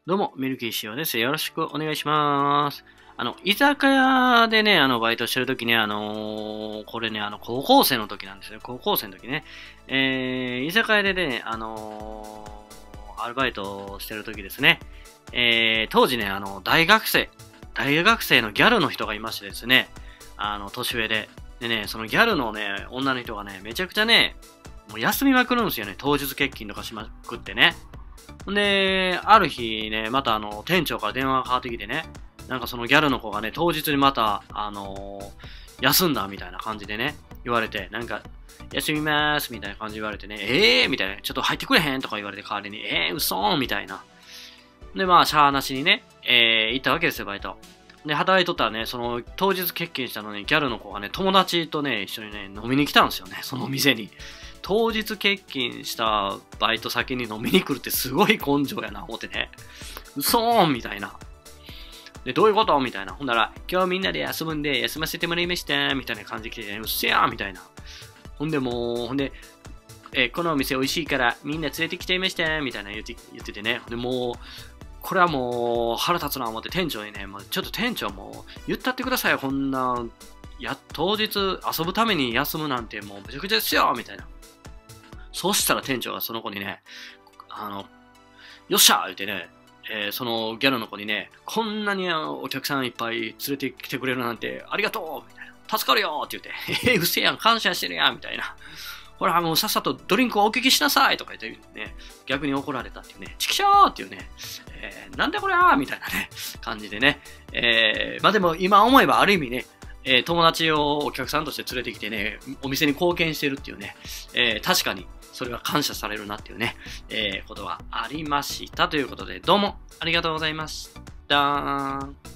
どうも、ミルキーしおです。よろしくお願いします。居酒屋でね、バイトしてるときね、これね、高校生の時なんですよ。高校生の時ね。居酒屋でね、アルバイトをしてる時ですね。当時ね、大学生のギャルの人がいましてですね、年上で。でね、そのギャルのね、女の人がね、めちゃくちゃね、もう休みまくるんですよね。当日欠勤とかしまくってね。で、ある日ね、また店長から電話がかかってきてね、なんかそのギャルの子がね、当日にまた、休んだみたいな感じでね、言われて、なんか、休みまーすみたいな感じで言われてね、みたいな、ちょっと入ってくれへんとか言われて代わりに、嘘ーみたいな。で、まあ、しゃーなしにね、行ったわけですよ、バイト。で、働いとったらね、その、当日欠勤したのに、ギャルの子がね、友達とね、一緒にね、飲みに来たんですよね、その店に。当日欠勤したバイト先に飲みに来るってすごい根性やな、思ってね。嘘ーんみたいな。で、どういうことみたいな。ほんなら、今日みんなで休むんで、休ませてもらいました、みたいな感じで来てね、うっせやーみたいな。ほんでもう、ほんで、このお店美味しいからみんな連れてきちゃいました、みたいな言っててね。で、もう、これはもう腹立つな思って店長にね、もうちょっと店長も言ったってくださいよ、こんな、当日遊ぶために休むなんてもうめちゃくちゃですよみたいな。そうしたら店長がその子にね、よっしゃー言ってね、そのギャルの子にね、こんなにお客さんいっぱい連れてきてくれるなんてありがとうみたいな。助かるよって言って、うせやん、感謝してるやんみたいな。ほら、もうさっさとドリンクをお聞きしなさいとか言ってね、逆に怒られたっていうね、チキショーっていうね、なんでこれみたいなね、感じでね、まあでも今思えばある意味ね、友達をお客さんとして連れてきてね、お店に貢献してるっていうね、確かにそれは感謝されるなっていうね、ことがありましたということで、どうもありがとうございました。